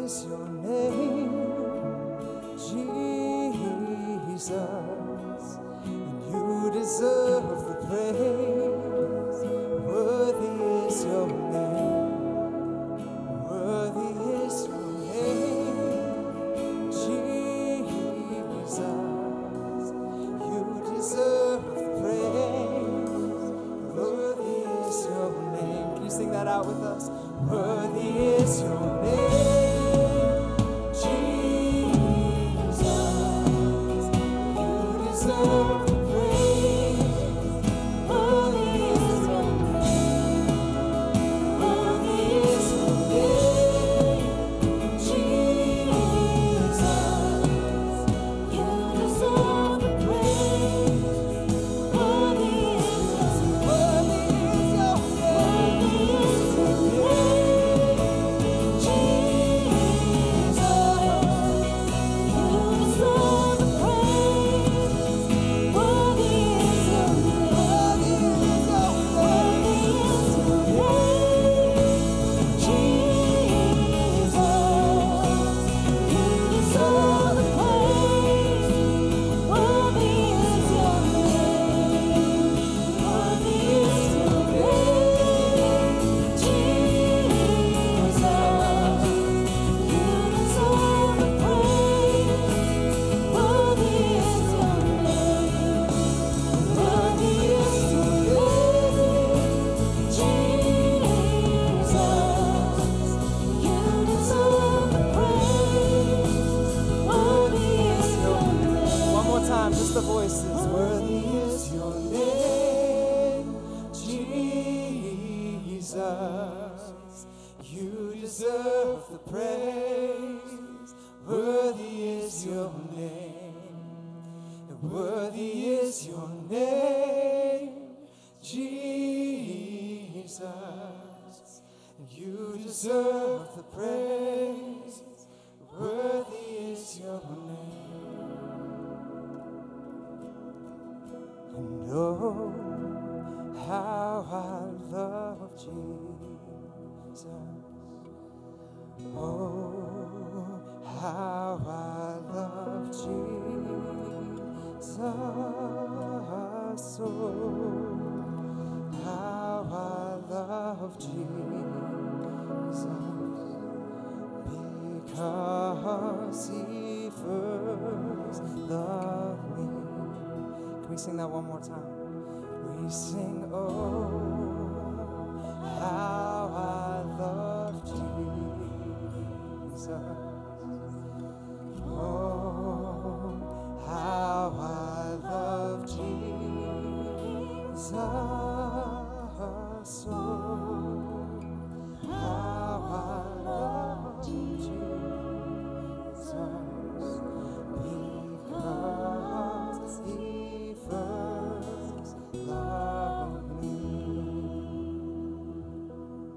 is your name, Jesus, and you deserve the praise. Worthy is your name, worthy is your name, Jesus, you deserve the praise. Worthy is your name. Can you sing that out with us? Worthy is your name, Jesus, you deserve the praise. Worthy is your name, worthy is your name, Jesus, you deserve the praise. Worthy is your worthy is your worthy is your name, Jesus, you deserve the praise. Worthy is your worthy is your worthy is your name, Jesus, you deserve the praise. Worthy is your name, worthy is your name, Jesus, you deserve the praise. Worthy is your name, worthy is your name, Jesus, you deserve the praise. Worthy is your name. One more time, just the voices. Worthy is your name, Jesus, you deserve the praise. Worthy is your name, and worthy is your name, Jesus, you deserve the praise. Worthy is your name. And oh, how I love Jesus. Oh, how I love Jesus. Oh, how I love Jesus. Because he first loved me. Can we sing that one more time? We sing, oh, how I love Jesus. Oh, how I love Jesus. Oh, how I love Jesus. Because he first loved me.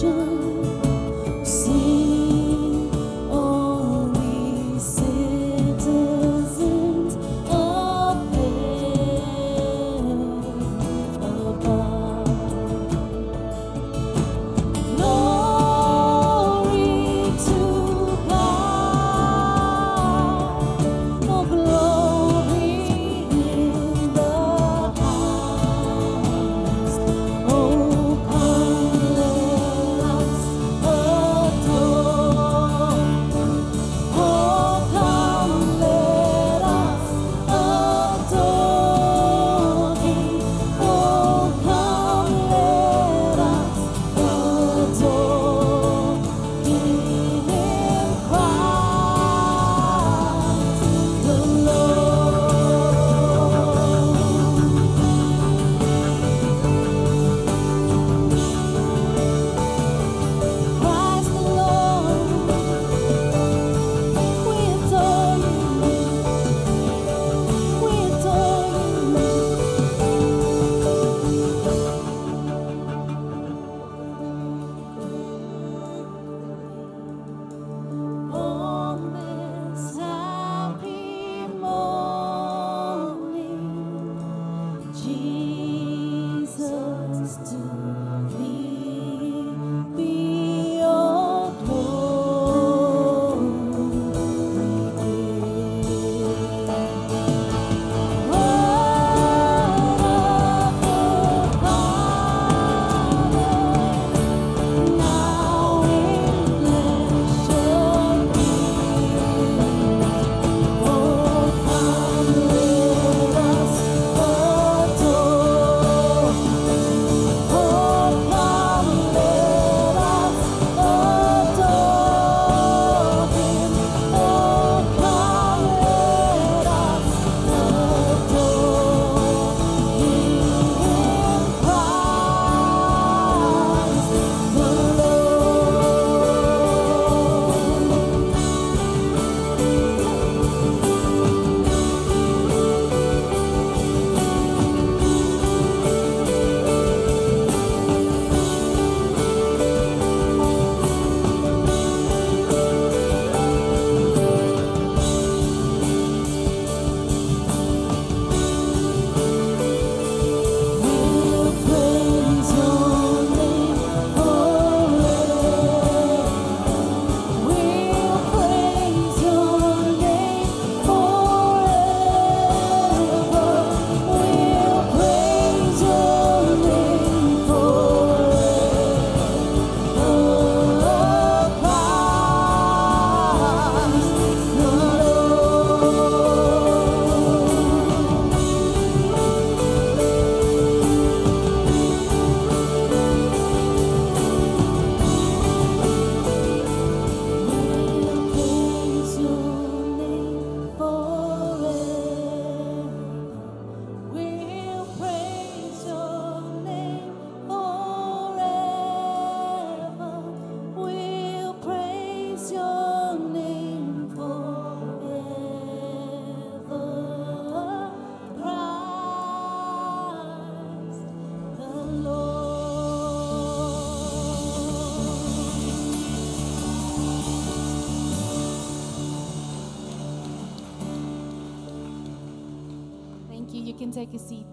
You can take a seat.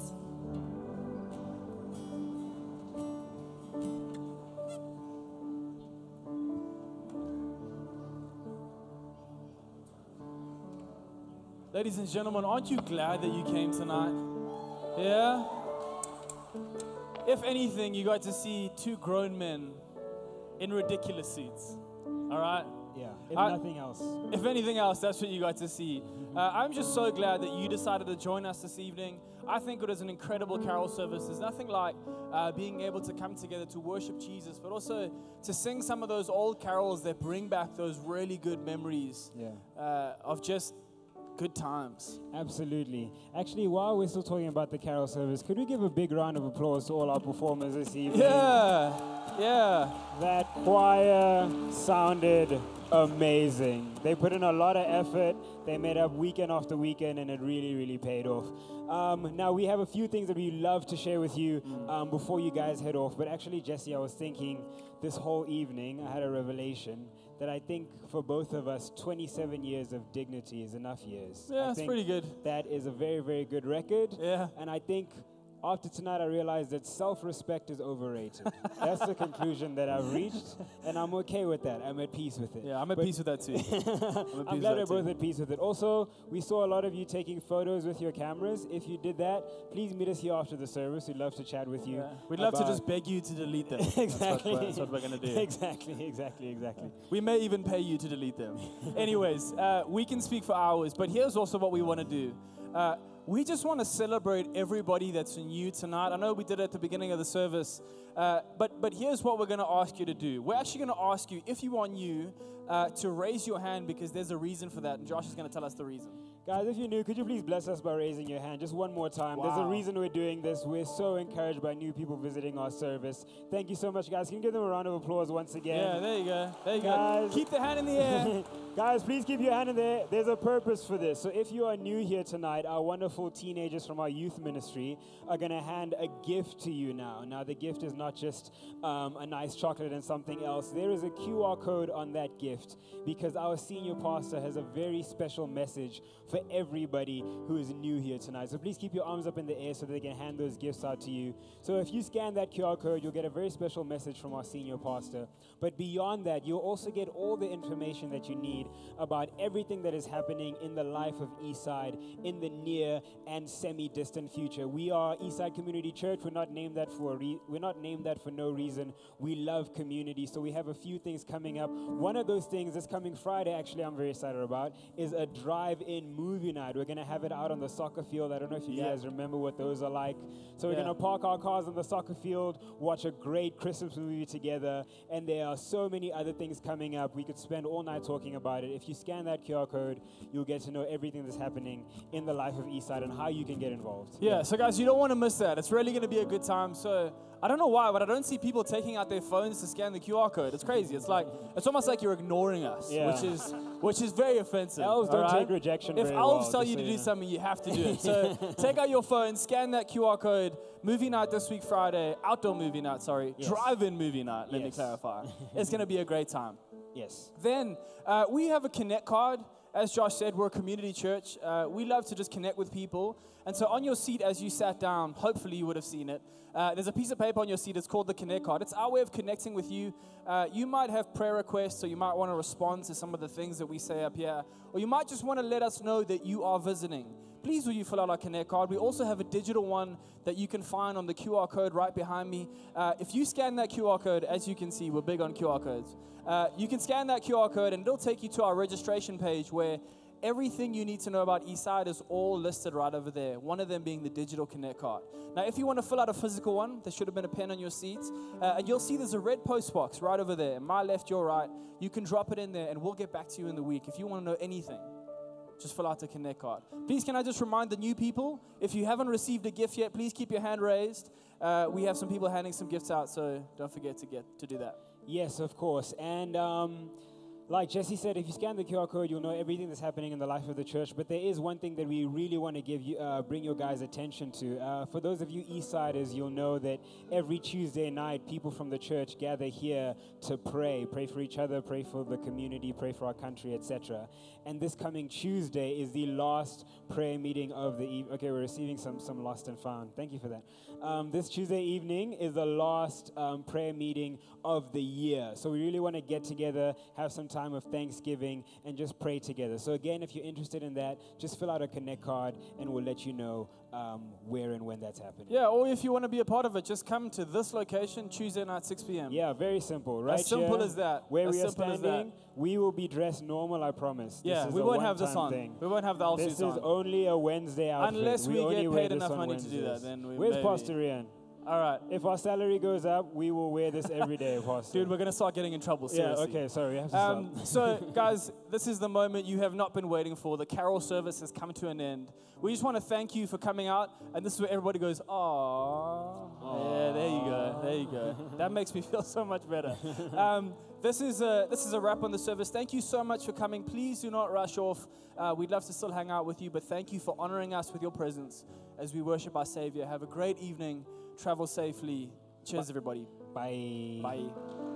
Ladies and gentlemen, aren't you glad that you came tonight? Yeah? If anything, you got to see two grown men in ridiculous suits. All right? Yeah, if I- nothing else. If anything else, that's what you got to see. Uh, I'm just so glad that you decided to join us this evening. I think it was an incredible carol service. There's nothing like uh, being able to come together to worship Jesus, but also to sing some of those old carols that bring back those really good memories Yeah. uh, of just good times. Absolutely. Actually, while we're still talking about the carol service, could we give a big round of applause to all our performers this evening? Yeah, yeah. That choir sounded amazing. They put in a lot of effort. They made up weekend after weekend, and it really, really paid off. Um, now, we have a few things that we love to share with you um, before you guys head off. But actually, Jesse, I was thinking this whole evening, I had a revelation that I think for both of us, twenty-seven years of dignity is enough years. Yeah, I that's think pretty good. That is a very, very good record. Yeah. And I think after tonight, I realized that self-respect is overrated. That's the conclusion that I've reached, and I'm okay with that. I'm at peace with it. Yeah, I'm at But- peace with that too. I'm, I'm glad we're both at peace with it. Also, we saw a lot of you taking photos with your cameras. If you did that, please meet us here after the service. We'd love to chat with you. Yeah. We'd love to about- just beg you to delete them. Exactly. That's what we're, that's what we're going to do. Exactly, exactly, exactly. We may even pay you to delete them. Anyways, uh, we can speak for hours, but here's also what we want to do. Uh, we just want to celebrate everybody that's new tonight. I know we did it at the beginning of the service, uh, but, but here's what we're going to ask you to do. We're actually going to ask you, if you are new, uh, to raise your hand because there's a reason for that, and Josh is going to tell us the reason. Guys, if you're new, could you please bless us by raising your hand just one more time? There's a Wow. reason we're doing this. We're so encouraged by new people visiting our service. Thank you so much, guys. Can you give them a round of applause once again? Yeah, there you go. There you Guys. go. Keep the hand in the air. Guys, please keep your hand in there. There's a purpose for this. So if you are new here tonight, our wonderful teenagers from our youth ministry are going to hand a gift to you now. Now, the gift is not just um, a nice chocolate and something else. There is a Q R code on that gift because our senior pastor has a very special message for everybody who is new here tonight. So please keep your arms up in the air so that they can hand those gifts out to you. So if you scan that Q R code, you'll get a very special message from our senior pastor. But beyond that, you'll also get all the information that you need about everything that is happening in the life of Eastside in the near and semi-distant future. We are Eastside Community Church. We're not named that for a re- we're not named that for no reason. We love community, so we have a few things coming up. One of those things this coming Friday, actually, I'm very excited about, is a drive-in movie night. We're gonna have it out on the soccer field. I don't know if you Yeah. guys remember what those are like. So we're Yeah. gonna park our cars on the soccer field, watch a great Christmas movie together, and there are so many other things coming up. We could spend all night talking about it. If you scan that Q R code, you'll get to know everything that's happening in the life of Eastside and how you can get involved. Yeah, so guys, you don't want to miss that. It's really going to be a good time. So I don't know why, but I don't see people taking out their phones to scan the Q R code. It's crazy. It's like it's almost like you're ignoring us, Yeah. which is which is very offensive. Elves all don't right? take rejection If very elves well, tell just you so to you do know. something, you have to do it. So take out your phone, scan that Q R code. Movie night this week, Friday. Outdoor movie night, sorry. Yes. Drive-in movie night, let me Yes. clarify. It's going to be a great time. Yes. Then uh, we have a Connect card. As Josh said, we're a community church. Uh, we love to just connect with people. And so on your seat as you sat down, hopefully you would have seen it, uh, there's a piece of paper on your seat. It's called the Connect card. It's our way of connecting with you. Uh, you might have prayer requests, or you might want to respond to some of the things that we say up here. Or you might just want to let us know that you are visiting. Please will you fill out our Connect card. We also have a digital one that you can find on the Q R code right behind me. Uh, if you scan that Q R code, as you can see, we're big on Q R codes. Uh, you can scan that Q R code and it'll take you to our registration page where everything you need to know about Eastside is all listed right over there, one of them being the digital Connect card. Now, if you want to fill out a physical one, there should have been a pen on your seat, uh, and you'll see there's a red post box right over there, my left, your right. You can drop it in there, and we'll get back to you in the week. If you want to know anything, just fill out the Connect card. Please, can I just remind the new people, if you haven't received a gift yet, please keep your hand raised. Uh, we have some people handing some gifts out, so don't forget to get to do that. Yes, of course. And um, like Jesse said, if you scan the Q R code, you'll know everything that's happening in the life of the church. But there is one thing that we really want to give you, uh, bring your guys' attention to. Uh, for those of you Eastsiders, you'll know that every Tuesday night, people from the church gather here to pray, pray for each other, pray for the community, pray for our country, et cetera. And this coming Tuesday is the last prayer meeting of the evening. Okay, we're receiving some some lost and found. Thank you for that. Um, this Tuesday evening is the last um, prayer meeting of the year. So we really want to get together, have some time of Thanksgiving, and just pray together. So again, if you're interested in that, just fill out a Connect card, and we'll let you know um, where and when that's happening. Yeah, or if you want to be a part of it, just come to this location Tuesday night, six p.m. Yeah, very simple, right? As simple here, as that. Where As we are simple as standing, that. we will be dressed normal, I promise. Yeah, this is we a won't have this one-time on. thing. We won't have the outfits This is on. only a Wednesday outfit. Unless we only get wear paid this enough on money to do that, Wednesdays. then we Where's maybe. Pastor Ian? All right. If our salary goes up, we will wear this every day, Pastor. Dude, we're going to start getting in trouble, yeah, seriously. okay, sorry, I have to Um, stop. so, guys, this is the moment you have not been waiting for. The carol service has come to an end. We just want to thank you for coming out, and this is where everybody goes, aww. Yeah, there you go. There you go. That makes me feel so much better. Um, this is a this is a wrap on the service. Thank you so much for coming. Please do not rush off. Uh, we'd love to still hang out with you, but thank you for honoring us with your presence as we worship our Savior. Have a great evening. Travel safely. Cheers, everybody. Bye. Bye.